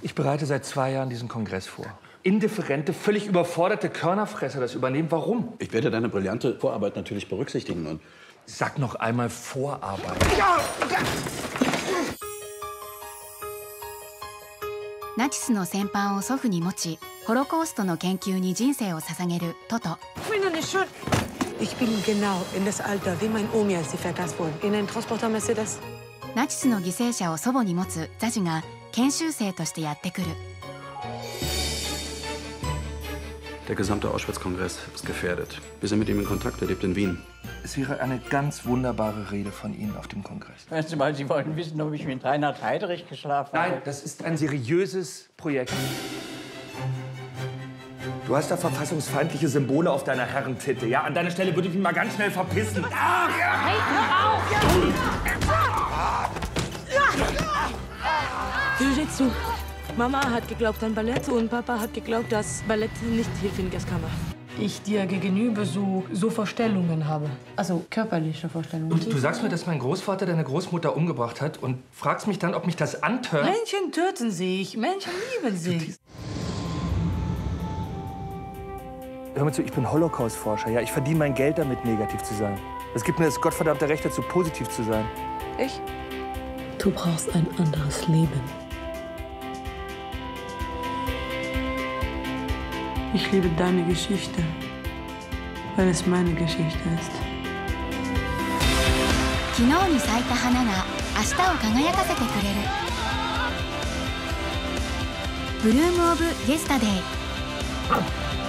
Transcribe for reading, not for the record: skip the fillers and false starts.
Ich bereite seit 2 Jahren diesen Kongress vor. Indifferente, völlig überforderte Körnerfresser das übernehmen. Warum? Ich werde deine brillante Vorarbeit natürlich berücksichtigen und... Sag noch einmal Vorarbeit. Ja! ナチスの戦犯を祖父に持ち、ホロコーストの研究に人生を捧げるトト。 Ich bin genau in das Alter wie mein Omi, als sie vergast wurden. In einen Transporter Mercedes. ナチスの犠牲者を祖母に持つザジが研修生としてやってくる。 Der gesamte Auschwitz-Kongress ist gefährdet. Wir sind mit ihm in Kontakt, er lebt in Wien. Es wäre eine ganz wunderbare Rede von Ihnen auf dem Kongress. Hören Sie mal, Sie wollen wissen, ob ich mit Reinhard Heydrich geschlafen habe? Nein, das ist ein seriöses Projekt. Du hast da verfassungsfeindliche Symbole auf deiner Herrentitte. Ja, an deiner Stelle würde ich mich mal ganz schnell verpissen. Ach, ja. Hey, hör auf! Jiu-Jitsu. Mama hat geglaubt an Ballett und Papa hat geglaubt, dass Ballett nicht hilft in Gaskammer. Ich dir gegenüber so Vorstellungen habe. Also körperliche Vorstellungen. Und du sagst mir, dass mein Großvater deine Großmutter umgebracht hat und fragst mich dann, ob mich das antört? Menschen töten sich, Menschen lieben sich. Hör mal zu, ich bin Holocaust-Forscher. Ja, ich verdiene mein Geld damit, negativ zu sein. Es gibt mir das gottverdammte Recht dazu, positiv zu sein. Ich? Du brauchst ein anderes Leben. Ich liebe deine Geschichte, weil es meine Geschichte ist. 昨日に咲いた花が明日を輝かせてくれる。ブルーム・オブ・イエスタデイ。